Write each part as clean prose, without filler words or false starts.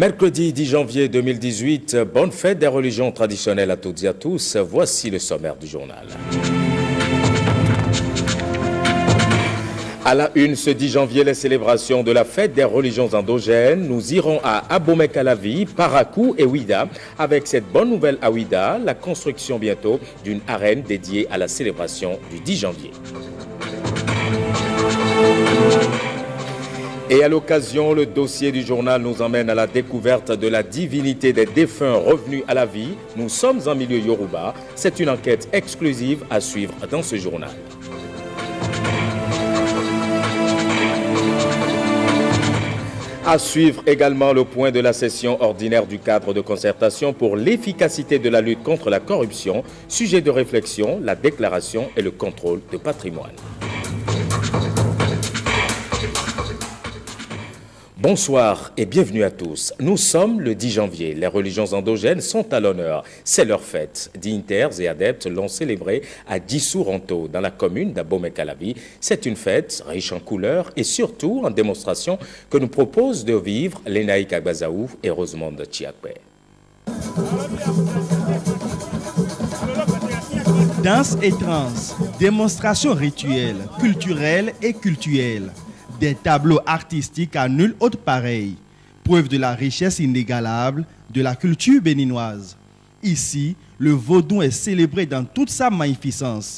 Mercredi 10 janvier 2018, bonne fête des religions traditionnelles à toutes et à tous. Voici le sommaire du journal. À la une, ce 10 janvier, les célébrations de la fête des religions endogènes. Nous irons à Abomey-Calavi, Parakou et Ouida. Avec cette bonne nouvelle à Ouida, la construction bientôt d'une arène dédiée à la célébration du 10 janvier. Et à l'occasion, le dossier du journal nous emmène à la découverte de la divinité des défunts revenus à la vie. Nous sommes en milieu Yoruba. C'est une enquête exclusive à suivre dans ce journal. À suivre également le point de la session ordinaire du cadre de concertation pour l'efficacité de la lutte contre la corruption. Sujet de réflexion, la déclaration et le contrôle de patrimoine. Bonsoir et bienvenue à tous. Nous sommes le 10 janvier. Les religions endogènes sont à l'honneur. C'est leur fête. Dignitaires et adeptes l'ont célébrée à Dissouronto, dans la commune d'Abomey-Calavi. C'est une fête riche en couleurs et surtout en démonstration que nous propose de vivre Lénaïk Agbazaou et Rosemonde Chiakwe. Danse et trance, démonstrations rituelles, culturelles et cultuelles. Des tableaux artistiques à nul autre pareil, preuve de la richesse inégalable de la culture béninoise. Ici, le vaudou est célébré dans toute sa magnificence.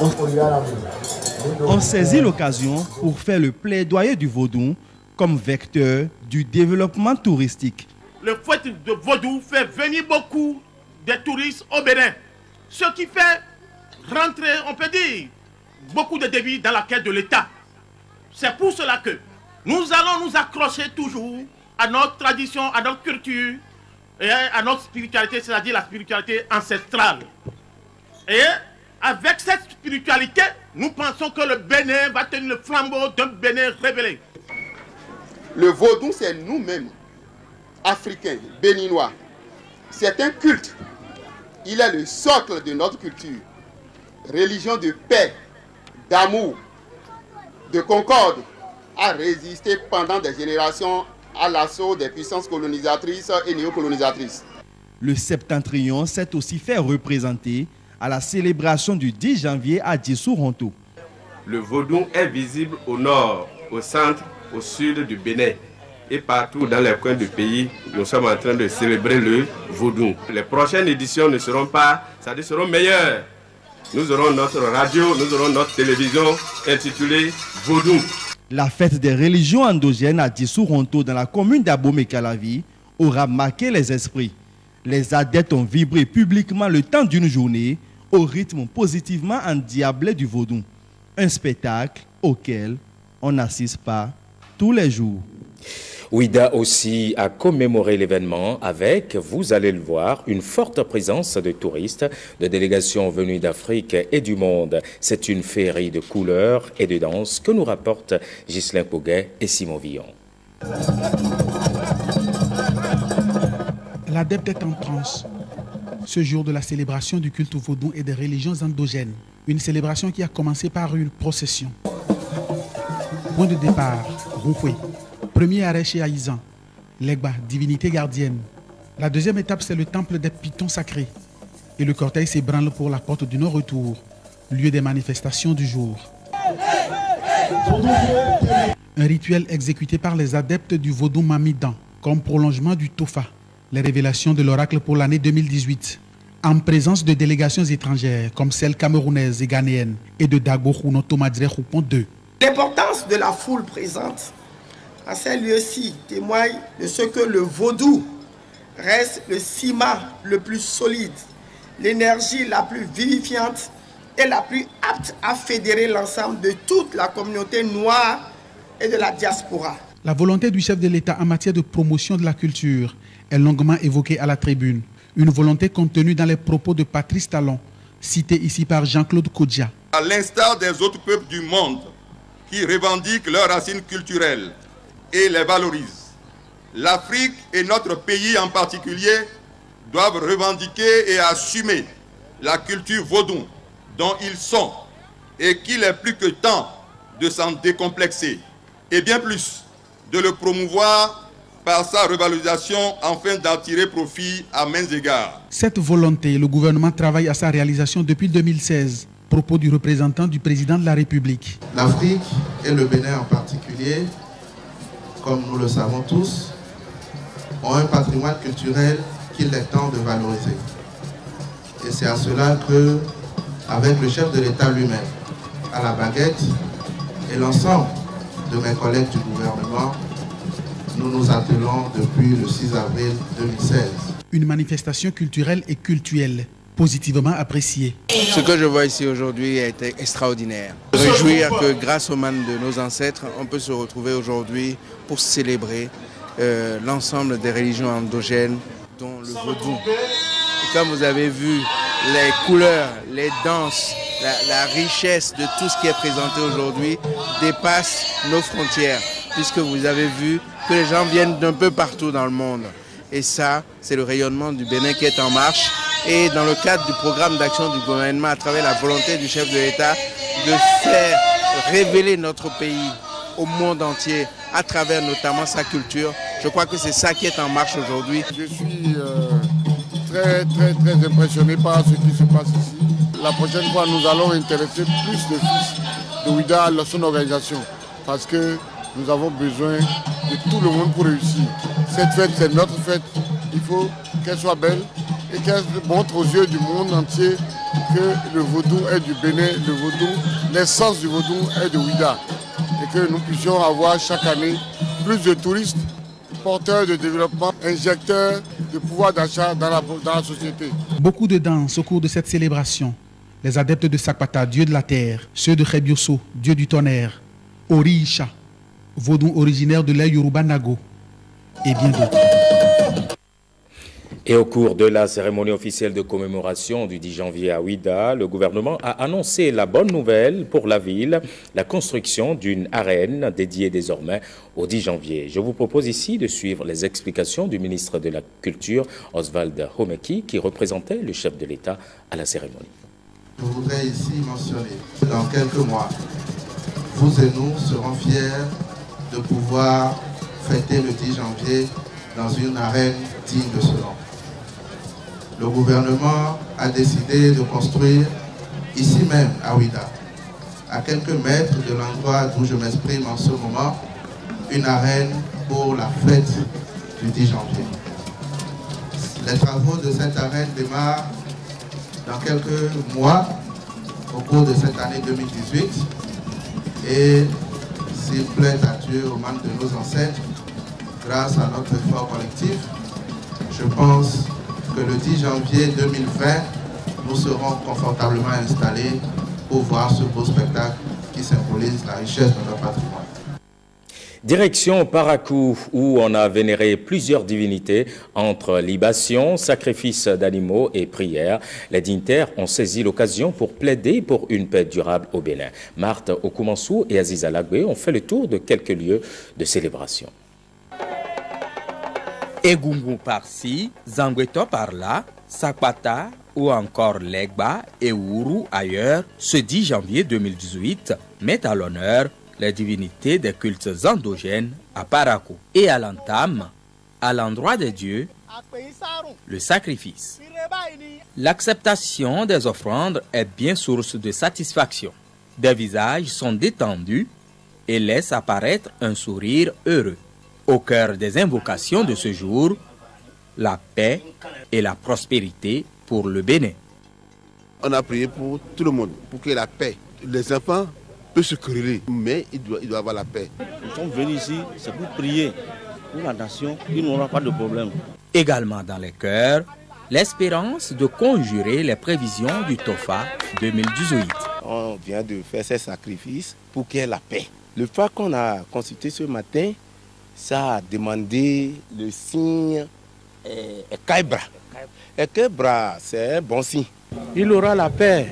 On saisit l'occasion pour faire le plaidoyer du vaudou comme vecteur du développement touristique. Le fête de vaudou fait venir beaucoup de touristes au Bénin, ce qui fait rentrer, on peut dire, beaucoup de devis dans la caisse de l'État. C'est pour cela que nous allons nous accrocher toujours à notre tradition, à notre culture et à notre spiritualité, c'est-à-dire la spiritualité ancestrale. Et avec cette spiritualité, nous pensons que le Bénin va tenir le flambeau d'un Bénin révélé. Le vaudou, c'est nous-mêmes, Africains, Béninois. C'est un culte. Il est le socle de notre culture. Religion de paix, d'amour, de concorde, a résisté pendant des générations à l'assaut des puissances colonisatrices et néocolonisatrices. Le septentrion s'est aussi fait représenter à la célébration du 10 janvier à Dissouronto. Le vaudou est visible au nord, au centre, au sud du Bénin. Et partout dans les coins du pays, nous sommes en train de célébrer le vaudou. Les prochaines éditions ne seront pas, c'est-à-dire seront meilleures. Nous aurons notre radio, nous aurons notre télévision intitulée Vaudou. La fête des religions endogènes à Dissouronto dans la commune d'Abomey-Calavi aura marqué les esprits. Les adeptes ont vibré publiquement le temps d'une journée au rythme positivement endiablé du vaudou. Un spectacle auquel on n'assiste pas tous les jours. Ouida aussi a commémoré l'événement avec, vous allez le voir, une forte présence de touristes, de délégations venues d'Afrique et du monde. C'est une féerie de couleurs et de danse que nous rapportent Ghislain Pouguet et Simon Villon. L'adepte est en transe. Ce jour de la célébration du culte vaudou et des religions endogènes. Une célébration qui a commencé par une procession. Point de départ, Roufoué. Premier arrêt chez Aïzan, Legba, divinité gardienne. La deuxième étape, c'est le temple des pitons sacrés. Et le cortège s'ébranle pour la porte du non-retour, lieu des manifestations du jour. Un rituel exécuté par les adeptes du vaudou mamidan, comme prolongement du Tofa, les révélations de l'oracle pour l'année 2018, en présence de délégations étrangères, comme celles camerounaises et ghanéennes, et de Dagbo Khouno Tomadre Khoupon II. L'importance de la foule présente à ces lieux-ci témoigne de ce que le vaudou reste le ciment le plus solide, l'énergie la plus vivifiante et la plus apte à fédérer l'ensemble de toute la communauté noire et de la diaspora. La volonté du chef de l'État en matière de promotion de la culture est longuement évoquée à la tribune. Une volonté contenue dans les propos de Patrice Talon, cité ici par Jean-Claude Kodja. À l'instar des autres peuples du monde qui revendiquent leurs racines culturelles et les valorisent, l'Afrique et notre pays en particulier doivent revendiquer et assumer la culture vaudou dont ils sont et qu'il est plus que temps de s'en décomplexer et bien plus de le promouvoir par sa revalorisation afin d'en tirer profit à mains égards. Cette volonté, le gouvernement travaille à sa réalisation depuis 2016. Propos du représentant du président de la République. L'Afrique et le Bénin en particulier, comme nous le savons tous, ont un patrimoine culturel qu'il est temps de valoriser. Et c'est à cela que, avec le chef de l'État lui-même, à la baguette, et l'ensemble de mes collègues du gouvernement, nous nous attelons depuis le 6 avril 2016. Une manifestation culturelle et cultuelle, positivement appréciée. Ce que je vois ici aujourd'hui a été extraordinaire. Réjouir que grâce aux mains de nos ancêtres, on peut se retrouver aujourd'hui pour célébrer l'ensemble des religions endogènes, dont le vaudou. Et comme vous avez vu, les couleurs, les danses, la richesse de tout ce qui est présenté aujourd'hui dépasse nos frontières, puisque vous avez vu que les gens viennent d'un peu partout dans le monde. Et ça, c'est le rayonnement du Bénin qui est en marche. Et dans le cadre du programme d'action du gouvernement, à travers la volonté du chef de l'État de faire révéler notre pays au monde entier, à travers notamment sa culture, je crois que c'est ça qui est en marche aujourd'hui. Je suis très impressionné par ce qui se passe ici. La prochaine fois, nous allons intéresser plus de fils de Ouida à son organisation, parce que nous avons besoin de tout le monde pour réussir. Cette fête, c'est notre fête. Il faut qu'elle soit belle et qu'elle montre aux yeux du monde entier que le vaudou est du Bénin, le vaudou, l'essence du vaudou est de Ouida. Et que nous puissions avoir chaque année plus de touristes, porteurs de développement, injecteurs de pouvoir d'achat dans la société. Beaucoup de danses au cours de cette célébration. Les adeptes de Sakpata, dieu de la terre, ceux de Khebioso, dieu du tonnerre, Orisha, vaudou originaire de l'air Yoruba Nago, et bien d'autres. Et au cours de la cérémonie officielle de commémoration du 10 janvier à Ouida, le gouvernement a annoncé la bonne nouvelle pour la ville, la construction d'une arène dédiée désormais au 10 janvier. Je vous propose ici de suivre les explications du ministre de la Culture, Oswald Homeki, qui représentait le chef de l'État à la cérémonie. Je voudrais ici mentionner que dans quelques mois, vous et nous serons fiers de pouvoir fêter le 10 janvier dans une arène digne de ce nom. Le gouvernement a décidé de construire ici même à Ouida, à quelques mètres de l'endroit d'où je m'exprime en ce moment, une arène pour la fête du 10 janvier. Les travaux de cette arène démarrent dans quelques mois au cours de cette année 2018 et s'il plaît à Dieu, aux mains de nos ancêtres, grâce à notre effort collectif, je pense que le 10 janvier 2020, nous serons confortablement installés pour voir ce beau spectacle qui symbolise la richesse de notre patrimoine. Direction Parakou, où on a vénéré plusieurs divinités entre libations, sacrifices d'animaux et prières. Les dignitaires ont saisi l'occasion pour plaider pour une paix durable au Bénin. Marthe Okumansou et Aziza Lagwe ont fait le tour de quelques lieux de célébration. Egungun par-ci, Zangweto par-là, Sakpata ou encore Legba et Ourou ailleurs, ce 10 janvier 2018 met à l'honneur les divinités des cultes endogènes à Parakou et à l'entame, à l'endroit des dieux, le sacrifice. L'acceptation des offrandes est bien source de satisfaction. Des visages sont détendus et laissent apparaître un sourire heureux. Au cœur des invocations de ce jour, la paix et la prospérité pour le Bénin. On a prié pour tout le monde, pour que la paix, les enfants peuvent se quereller, mais il doit avoir la paix. Nous sommes venus ici, c'est pour prier pour la nation, il n'y aura pas de problème. Également dans les cœurs, l'espérance de conjurer les prévisions du TOFA 2018. On vient de faire ces sacrifices pour qu'il y ait la paix. Le fait qu'on a consulté ce matin, ça a demandé le signe Kaibra. Et Kaibra, c'est un bon signe. Il aura la paix,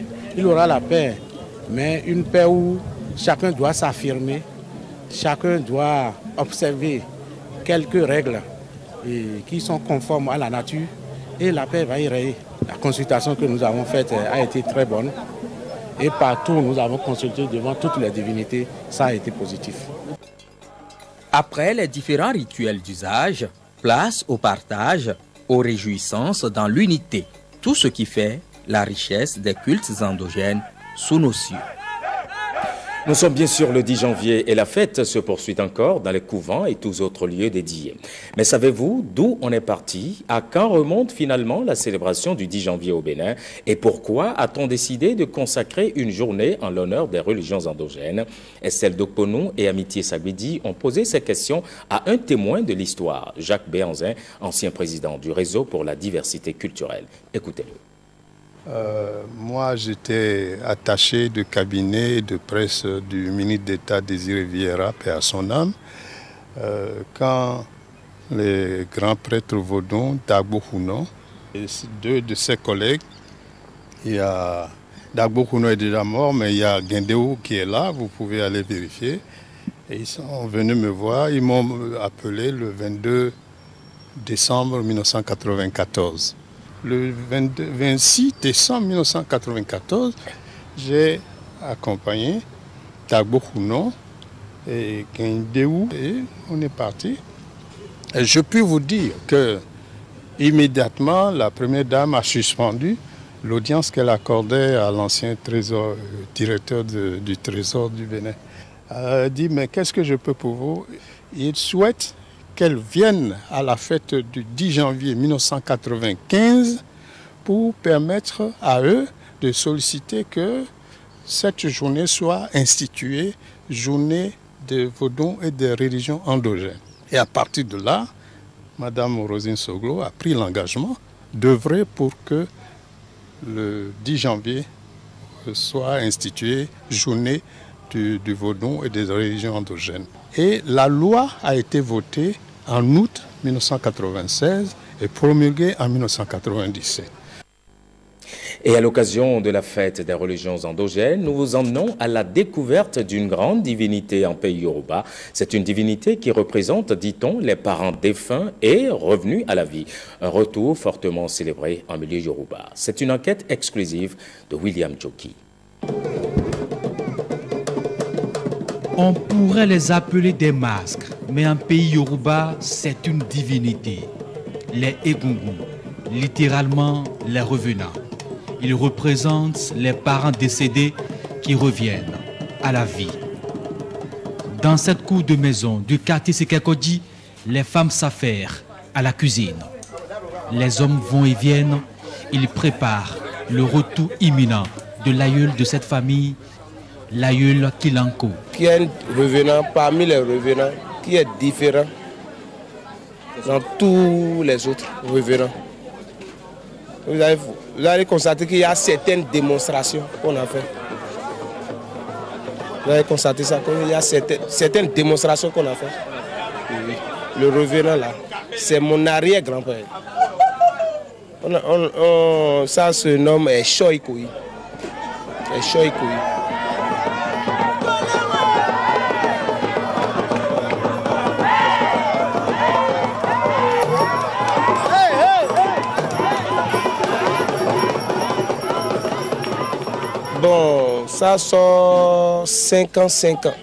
mais une paix où chacun doit s'affirmer, chacun doit observer quelques règles qui sont conformes à la nature et la paix va y régner. La consultation que nous avons faite a été très bonne et partout où nous avons consulté devant toutes les divinités, ça a été positif. Après les différents rituels d'usage, place au partage, aux réjouissances dans l'unité. Tout ce qui fait la richesse des cultes endogènes sous nos cieux. Nous sommes bien sûr le 10 janvier et la fête se poursuit encore dans les couvents et tous autres lieux dédiés. Mais savez-vous d'où on est parti? À quand remonte finalement la célébration du 10 janvier au Bénin? Et pourquoi a-t-on décidé de consacrer une journée en l'honneur des religions endogènes? Estelle Dokponou et Amitié Saguidi ont posé ces questions à un témoin de l'histoire, Jacques Béhanzin, ancien président du Réseau pour la diversité culturelle. Écoutez-le. Moi, j'étais attaché de cabinet de presse du ministre d'État Désiré Vieira, paix à son âme, quand les grands prêtres vaudons, Dagbo Houno, et deux de ses collègues, il y a Dagbo Houno est déjà mort, mais il y a Guindéou qui est là, vous pouvez aller vérifier. Et ils sont venus me voir, ils m'ont appelé le 22 décembre 1994. Le 26 décembre 1994, j'ai accompagné Dagbo Houno et Guindéou et on est parti. Et je peux vous dire que immédiatement, la première dame a suspendu l'audience qu'elle accordait à l'ancien directeur du Trésor du Bénin. Elle a dit, mais qu'est-ce que je peux pour vous? Il souhaite qu'elles viennent à la fête du 10 janvier 1995 pour permettre à eux de solliciter que cette journée soit instituée, journée des Vodou et des religions endogènes. Et à partir de là, Madame Rosine Soglo a pris l'engagement d'œuvrer pour que le 10 janvier soit instituée journée du Vodou et des religions endogènes. Et la loi a été votée en août 1996 et promulguée en 1997. Et à l'occasion de la fête des religions endogènes, nous vous emmenons à la découverte d'une grande divinité en pays Yoruba. C'est une divinité qui représente, dit-on, les parents défunts et revenus à la vie. Un retour fortement célébré en milieu Yoruba. C'est une enquête exclusive de William Joki. On pourrait les appeler des masques, mais en pays Yoruba, c'est une divinité. Les Egungun, littéralement les revenants. Ils représentent les parents décédés qui reviennent à la vie. Dans cette cour de maison du quartier Sekekodi, les femmes s'affairent à la cuisine. Les hommes vont et viennent, ils préparent le retour imminent de l'aïeul de cette famille, l'aïeul Kilanko. Qui est un revenant parmi les revenants, qui est différent dans tous les autres revenants. Vous allez constater qu'il y a certaines démonstrations qu'on a fait. Vous allez constater ça, qu'il y a certaines démonstrations qu'on a fait. Oui. Le revenant là, c'est mon arrière-grand-père. Ça se nomme Shoikoui. Shoikoui. Bon, ça sort 5 ans.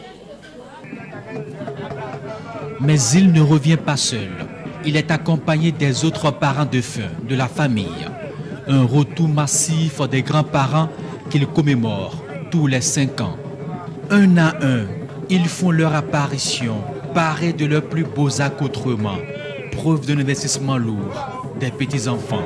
Mais il ne revient pas seul. Il est accompagné des autres parents défunts de la famille. Un retour massif des grands-parents qu'ils commémorent tous les 5 ans. Un à un, ils font leur apparition, parés de leurs plus beaux accoutrements, preuve d'un investissement lourd des petits-enfants.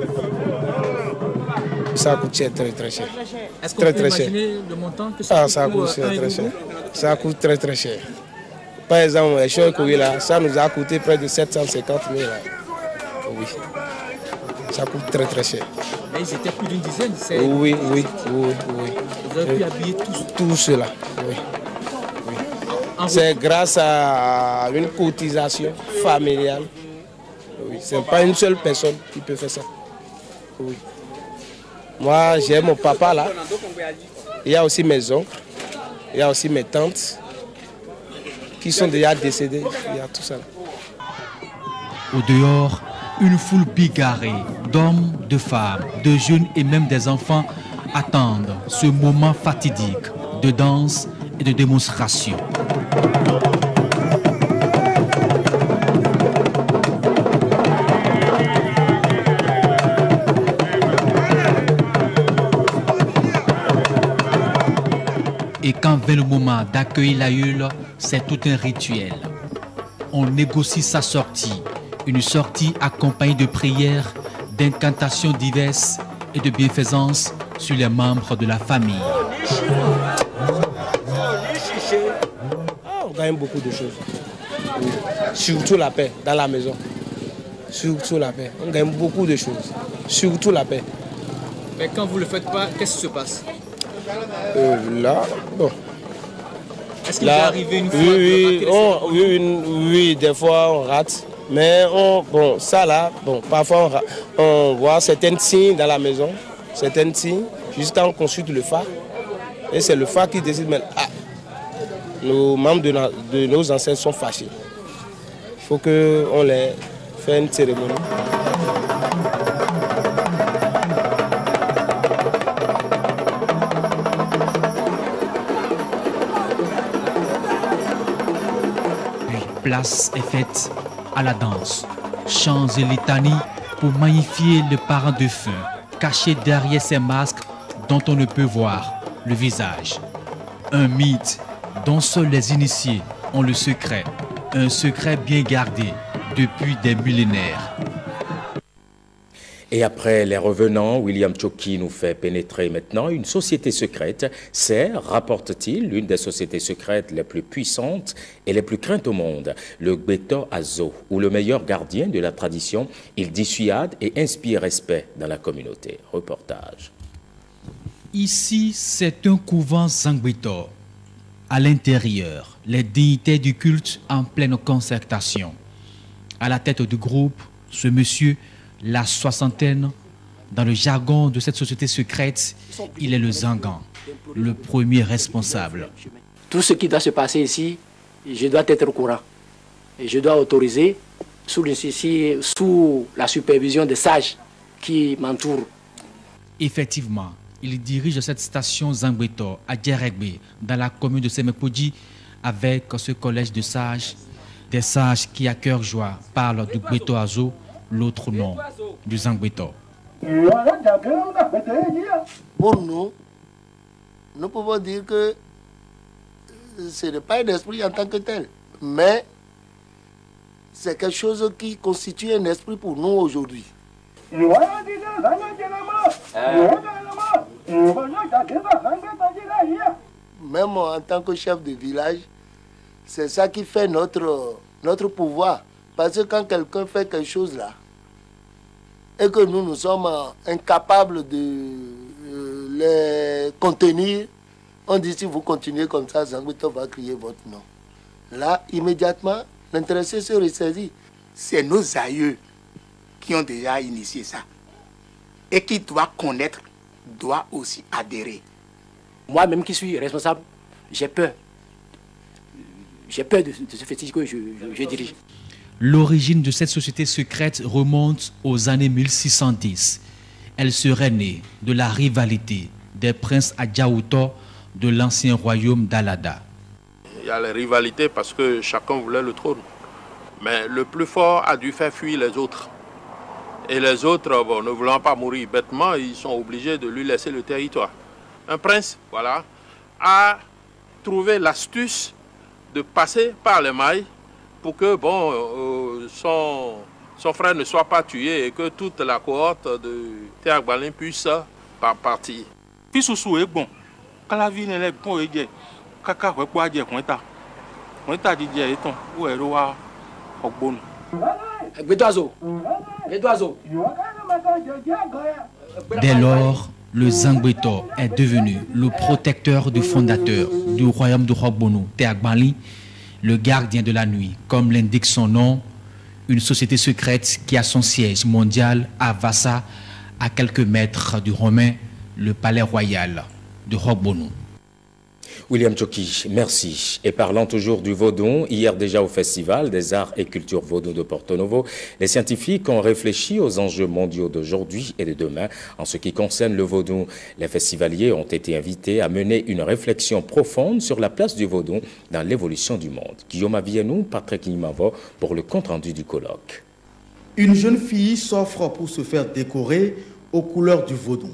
Ça coûte cher, très cher. Est-ce qu'on peut imaginer le montant que ça coûte? Ça coûte très cher. Ça coûte très cher. Par exemple, les Shoikoui là, ça nous a coûté près de 750 000. Là. Oui. Ça coûte très cher. Mais ils étaient plus d'une dizaine. Oui. Vous avez pu habiller tout cela. Oui. C'est grâce à une cotisation familiale. Oui. Ce n'est pas une seule personne qui peut faire ça. Oui. Moi, j'ai mon papa là. Il y a aussi mes oncles. Il y a aussi mes tantes qui sont déjà décédées. Il y a tout ça. Au dehors, une foule bigarrée d'hommes, de femmes, de jeunes et même des enfants attendent ce moment fatidique de danse et de démonstration. Et quand vient le moment d'accueillir l'aïeul, c'est tout un rituel. On négocie sa sortie, une sortie accompagnée de prières, d'incantations diverses et de bienfaisances sur les membres de la famille. On gagne beaucoup de choses. Surtout la paix dans la maison. Surtout la paix. On gagne beaucoup de choses. Surtout la paix. Mais quand vous ne le faites pas, qu'est-ce qui se passe? Là, bon. Est-ce qu'il va arriver une fois oui, des fois on rate. Mais bon, ça là, bon, parfois on voit certains signes dans la maison. Certains signes, juste quand on consulte le phare. Et c'est le phare qui décide maintenant. Ah, nos membres de nos ancêtres sont fâchés. Il faut qu'on les fasse une cérémonie. Place est faite à la danse, chants et litanies pour magnifier le parent défunt, caché derrière ces masques dont on ne peut voir le visage. Un mythe dont seuls les initiés ont le secret, un secret bien gardé depuis des millénaires. Et après les revenants, William Tchoki nous fait pénétrer maintenant une société secrète. C'est, rapporte-t-il, l'une des sociétés secrètes les plus puissantes et les plus craintes au monde, le Gbeto Azo, où le meilleur gardien de la tradition, il dissuade et inspire respect dans la communauté. Reportage. Ici, c'est un couvent Zangbeto. À l'intérieur, les dignités du culte en pleine concertation. À la tête du groupe, ce monsieur, la soixantaine, dans le jargon de cette société secrète, il est le Zangan, le premier responsable. Tout ce qui doit se passer ici, je dois être au courant. Et je dois autoriser sous la supervision des sages qui m'entourent. Effectivement, il dirige cette station Zangbeto à Djeregbe, dans la commune de Semepodji, avec ce collège de sages, des sages qui à cœur joie parlent du Gbeto Azo, l'autre nom du Zangbeto. Pour nous, nous pouvons dire que ce n'est pas un esprit en tant que tel, mais c'est quelque chose qui constitue un esprit pour nous aujourd'hui. Même en tant que chef de village, c'est ça qui fait notre pouvoir. Parce que quand quelqu'un fait quelque chose là, et que nous sommes incapables de les contenir, on dit si vous continuez comme ça, Zangbeto va crier votre nom. Là, immédiatement, l'intéressé se ressaisit. C'est nos aïeux qui ont déjà initié ça. Et qui doit connaître, doit aussi adhérer. Moi-même qui suis responsable, j'ai peur. J'ai peur de ce fétiche que je dirige. L'origine de cette société secrète remonte aux années 1610. Elle serait née de la rivalité des princes Adjaouto de l'ancien royaume d'Alada. Il y a les rivalités parce que chacun voulait le trône. Mais le plus fort a dû faire fuir les autres. Et les autres, bon, ne voulant pas mourir bêtement, ils sont obligés de lui laisser le territoire. Un prince, voilà, a trouvé l'astuce de passer par les mailles pour que bon, son frère ne soit pas tué et que toute la cohorte de Théagbalin puisse partir. Puis sous est bon. Quand la vie n'est pas bonne, caca ouais quoi dire on t'a dit est ton où est roi Ogbon. Dès lors, le Zangbeto est devenu le protecteur du fondateur du royaume de Ogbono, Théagbalin, le gardien de la nuit, comme l'indique son nom, une société secrète qui a son siège mondial à Vassa, à quelques mètres du Romain, le palais royal de Ogbono. William Tchoki, merci. Et parlant toujours du vaudou, hier déjà au Festival des arts et cultures vaudou de Porto Novo, les scientifiques ont réfléchi aux enjeux mondiaux d'aujourd'hui et de demain. En ce qui concerne le vaudou, les festivaliers ont été invités à mener une réflexion profonde sur la place du vaudou dans l'évolution du monde. Guillaume Avienou, Patrick Nimavo pour le compte-rendu du colloque. Une jeune fille s'offre pour se faire décorer aux couleurs du vaudou.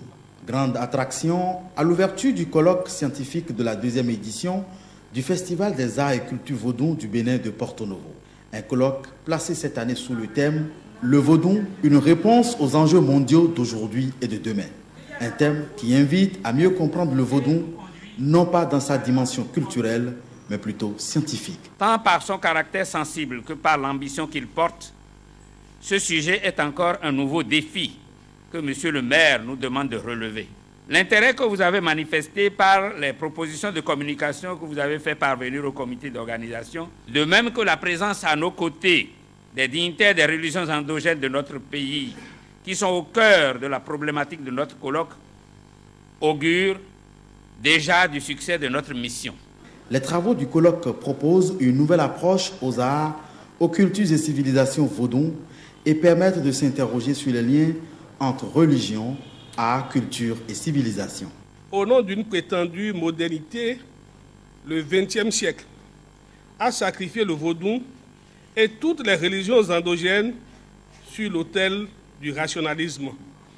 Grande attraction à l'ouverture du colloque scientifique de la 2e édition du Festival des Arts et Cultures Vodou du Bénin de Porto Novo. Un colloque placé cette année sous le thème « Le Vodou, une réponse aux enjeux mondiaux d'aujourd'hui et de demain ». Un thème qui invite à mieux comprendre le Vodou, non pas dans sa dimension culturelle, mais plutôt scientifique. Tant par son caractère sensible que par l'ambition qu'il porte, ce sujet est encore un nouveau défi que Monsieur le maire nous demande de relever. L'intérêt que vous avez manifesté par les propositions de communication que vous avez fait parvenir au comité d'organisation, de même que la présence à nos côtés des dignitaires des religions endogènes de notre pays, qui sont au cœur de la problématique de notre colloque, augure déjà du succès de notre mission. Les travaux du colloque proposent une nouvelle approche aux arts, aux cultures et civilisations vaudou et permettent de s'interroger sur les liens entre religion, art, culture et civilisation. Au nom d'une prétendue modernité, le XXe siècle a sacrifié le vaudou et toutes les religions endogènes sur l'autel du rationalisme.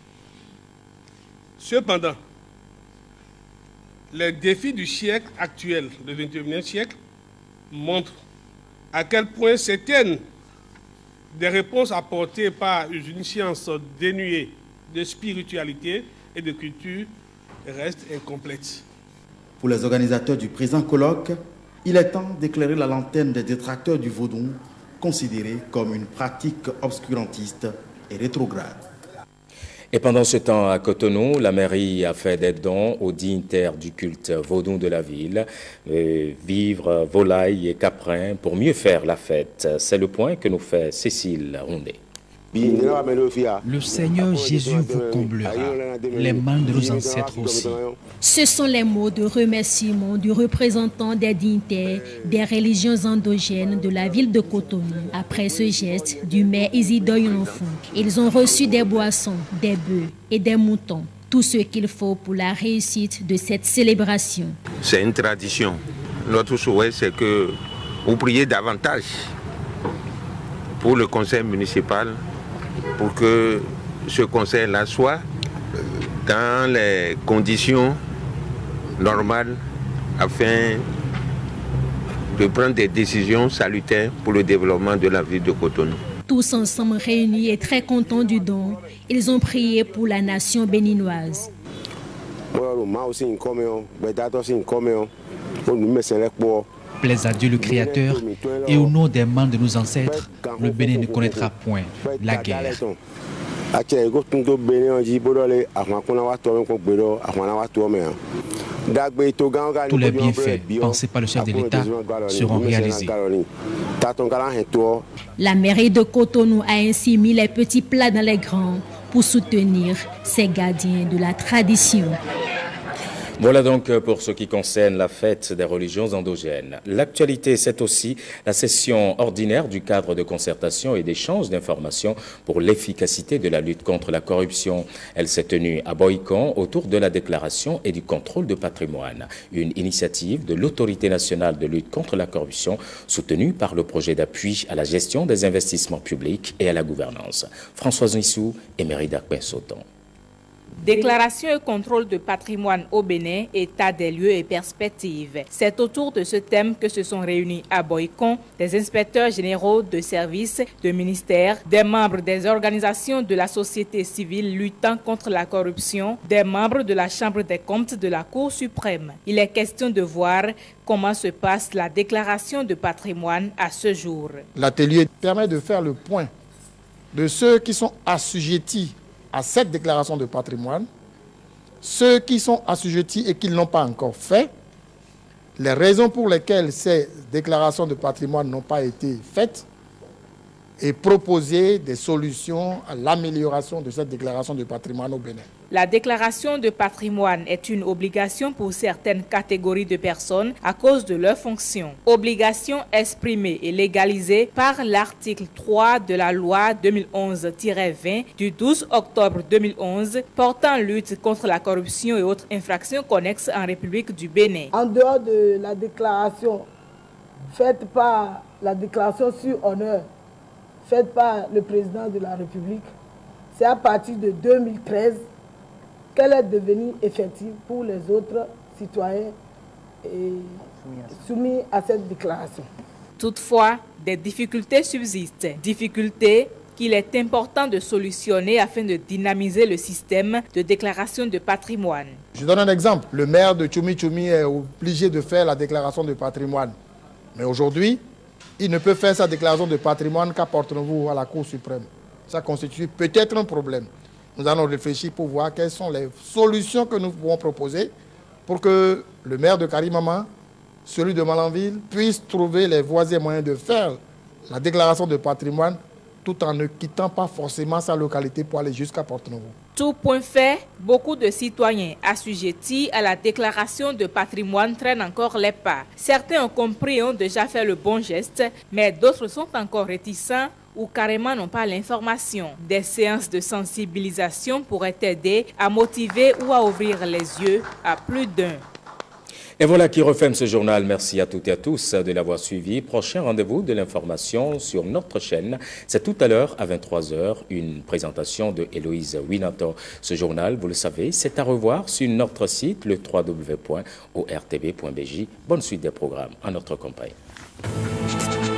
Cependant, les défis du siècle actuel, le XXIe siècle, montrent à quel point certaines des réponses apportées par une science dénuée de spiritualité et de culture restent incomplètes. Pour les organisateurs du présent colloque, il est temps d'éclairer la lanterne des détracteurs du vaudou, considéré comme une pratique obscurantiste et rétrograde. Et pendant ce temps, à Cotonou, la mairie a fait des dons aux dignitaires du culte vaudou de la ville, vivres, volailles et caprins pour mieux faire la fête. C'est le point que nous fait Cécile Rondé. Le Seigneur Jésus vous comblera, les mains de nos ancêtres aussi. Ce sont les mots de remerciement du représentant des dignitaires des religions endogènes de la ville de Cotonou. Après ce geste du maire Isidore Yonfou, ils ont reçu des boissons, des bœufs et des moutons. Tout ce qu'il faut pour la réussite de cette célébration. C'est une tradition. Notre souhait, c'est que vous priez davantage pour le conseil municipal, pour que ce conseil-là soit dans les conditions normales afin de prendre des décisions salutaires pour le développement de la ville de Cotonou. Tous ensemble réunis et très contents du don, ils ont prié pour la nation béninoise. Plaise à Dieu le Créateur, et au nom des mains de nos ancêtres, le Bénin ne connaîtra point la guerre. Tous les bienfaits pensés par le chef de l'État seront réalisés. La mairie de Cotonou a ainsi mis les petits plats dans les grands pour soutenir ces gardiens de la tradition. Voilà donc pour ce qui concerne la fête des religions endogènes. L'actualité, c'est aussi la session ordinaire du cadre de concertation et d'échange d'informations pour l'efficacité de la lutte contre la corruption. Elle s'est tenue à Boïcon autour de la déclaration et du contrôle de patrimoine, une initiative de l'Autorité nationale de lutte contre la corruption soutenue par le projet d'appui à la gestion des investissements publics et à la gouvernance. Françoise Nissou et Mérida Quinsoton. Déclaration et contrôle de patrimoine au Bénin, état des lieux et perspectives. C'est autour de ce thème que se sont réunis à Boïcon des inspecteurs généraux de services, de ministères, des membres des organisations de la société civile luttant contre la corruption, des membres de la Chambre des comptes de la Cour suprême. Il est question de voir comment se passe la déclaration de patrimoine à ce jour. L'atelier permet de faire le point de ceux qui sont assujettis à cette déclaration de patrimoine, ceux qui sont assujettis et qui ne l'ont pas encore fait, les raisons pour lesquelles ces déclarations de patrimoine n'ont pas été faites et proposer des solutions à l'amélioration de cette déclaration de patrimoine au Bénin. La déclaration de patrimoine est une obligation pour certaines catégories de personnes à cause de leurs fonctions. Obligation exprimée et légalisée par l'article 3 de la loi 2011-20 du 12 octobre 2011 portant lutte contre la corruption et autres infractions connexes en République du Bénin. En dehors de la déclaration faite par la déclaration sur honneur faite par le président de la République, c'est à partir de 2013 qu'elle est devenue effective pour les autres citoyens soumis à cette déclaration. Toutefois, des difficultés subsistent, difficultés qu'il est important de solutionner afin de dynamiser le système de déclaration de patrimoine. Je donne un exemple. Le maire de Tchoumi est obligé de faire la déclaration de patrimoine. Mais aujourd'hui, il ne peut faire sa déclaration de patrimoine qu'à Porto-Novo à la Cour suprême. Ça constitue peut-être un problème. Nous allons réfléchir pour voir quelles sont les solutions que nous pouvons proposer pour que le maire de Karimama, celui de Malanville, puisse trouver les voies et moyens de faire la déclaration de patrimoine tout en ne quittant pas forcément sa localité pour aller jusqu'à Porto-Novo. Tout point fait, beaucoup de citoyens assujettis à la déclaration de patrimoine traînent encore les pas. Certains ont compris et ont déjà fait le bon geste, mais d'autres sont encore réticents ou carrément n'ont pas l'information. Des séances de sensibilisation pourraient aider à motiver ou à ouvrir les yeux à plus d'un. Et voilà qui referme ce journal. Merci à toutes et à tous de l'avoir suivi. Prochain rendez-vous de l'information sur notre chaîne. C'est tout à l'heure à 23 h, une présentation de Héloïse Winato. Ce journal, vous le savez, c'est à revoir sur notre site, le www.ortb.bj. Bonne suite des programmes en notre compagnie.